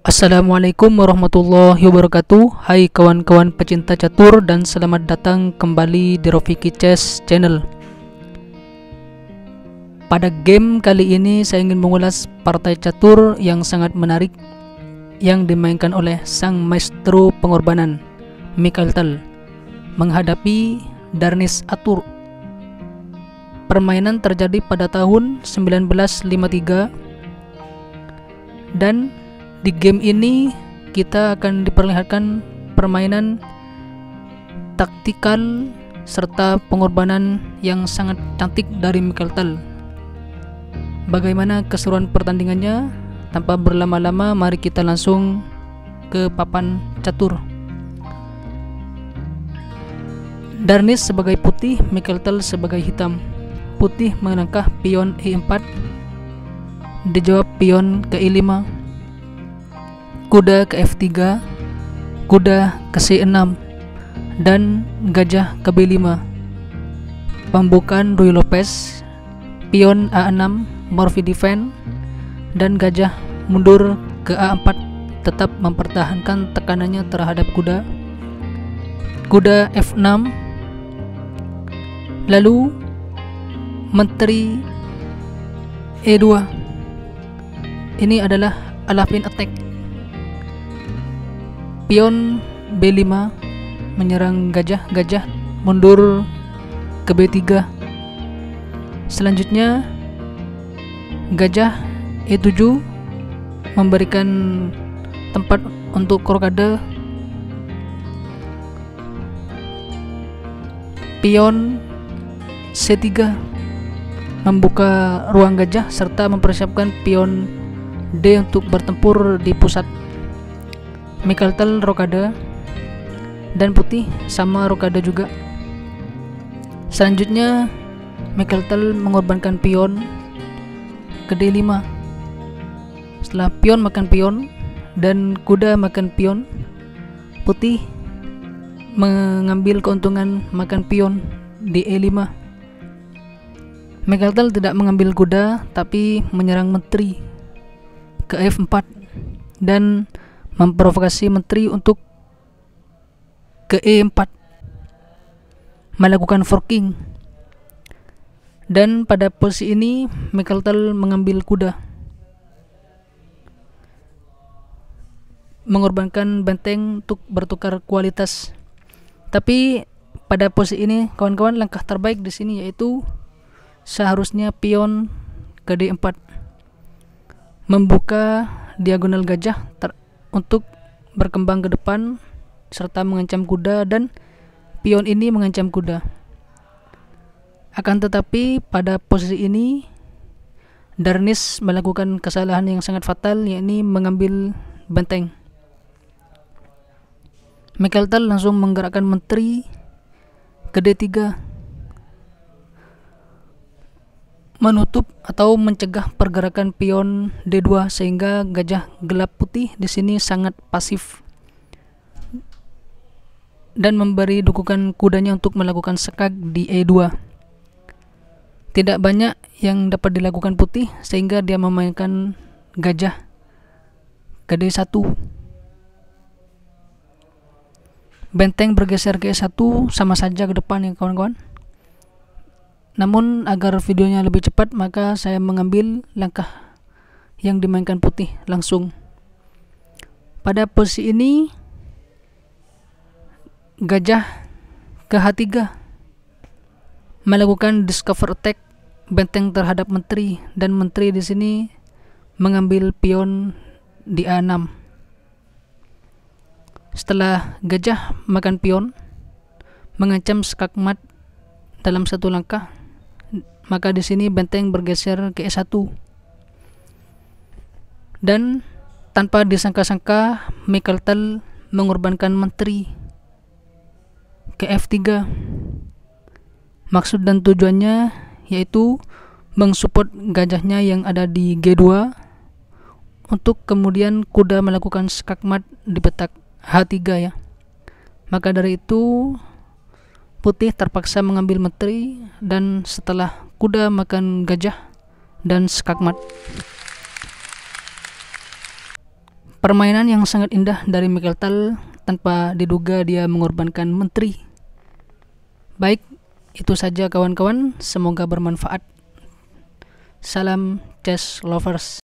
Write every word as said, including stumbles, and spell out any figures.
Assalamualaikum warahmatullahi wabarakatuh. Hai kawan-kawan pecinta catur dan selamat datang kembali di Rofiki Chess Channel. Pada game kali ini saya ingin mengulas partai catur yang sangat menarik yang dimainkan oleh sang maestro pengorbanan Mikhail Tal menghadapi Darnis Atur. Permainan terjadi pada tahun seribu sembilan ratus lima puluh tiga dan di game ini kita akan diperlihatkan permainan taktikal serta pengorbanan yang sangat cantik dari Mikhail Tal. Bagaimana keseruan pertandingannya? Tanpa berlama-lama, mari kita langsung ke papan catur. Darnis sebagai putih, Mikhail Tal sebagai hitam. Putih melangkah pion E empat, dijawab pion ke E lima, kuda ke F tiga, kuda ke C enam, dan gajah ke B lima. Pembukaan Ruy Lopez, pion A enam, Morphy defend, dan gajah mundur ke A empat, tetap mempertahankan tekanannya terhadap kuda. Kuda F enam, lalu menteri E dua. Ini adalah Alapin attack. Pion B lima menyerang gajah, gajah mundur ke B tiga. Selanjutnya gajah E tujuh memberikan tempat untuk rokade. Pion C tiga membuka ruang gajah serta mempersiapkan pion D untuk bertempur di pusat. Mikhail Tal rokade dan putih sama rokade juga. Selanjutnya Mikhail Tal mengorbankan pion ke D lima. Setelah pion makan pion dan kuda makan pion, putih mengambil keuntungan makan pion di E lima. Mikhail Tal tidak mengambil kuda tapi menyerang menteri ke F empat dan memprovokasi menteri untuk ke E empat, melakukan forking. Dan pada posisi ini Mikhail Tal mengambil kuda, mengorbankan benteng untuk bertukar kualitas. Tapi pada posisi ini kawan-kawan, langkah terbaik di sini yaitu seharusnya pion ke D empat, membuka diagonal gajah ter untuk berkembang ke depan serta mengancam kuda, dan pion ini mengancam kuda. Akan tetapi pada posisi ini Darnis melakukan kesalahan yang sangat fatal, yakni mengambil benteng. Mikhail Tal langsung menggerakkan menteri ke D tiga, menutup atau mencegah pergerakan pion D dua sehingga gajah gelap putih di sini sangat pasif dan memberi dukungan kudanya untuk melakukan sekak di E dua. Tidak banyak yang dapat dilakukan putih sehingga dia memainkan gajah ke D satu. Benteng bergeser ke E satu sama saja ke depan ya kawan-kawan. Namun agar videonya lebih cepat, maka saya mengambil langkah yang dimainkan putih langsung. Pada posisi ini gajah ke H tiga melakukan discover attack benteng terhadap menteri, dan menteri di sini mengambil pion di A enam. Setelah gajah makan pion mengancam skakmat dalam satu langkah, maka di sini benteng bergeser ke E satu. Dan tanpa disangka-sangka Mikhail Tal mengorbankan menteri ke F tiga. Maksud dan tujuannya yaitu mensupport gajahnya yang ada di G dua untuk kemudian kuda melakukan skakmat di petak H tiga ya. Maka dari itu putih terpaksa mengambil menteri, dan setelah kuda makan gajah dan skakmat, Permainan yang sangat indah dari Micheltal tanpa diduga dia mengorbankan menteri. Baik, itu saja kawan-kawan, semoga bermanfaat. Salam chess lovers.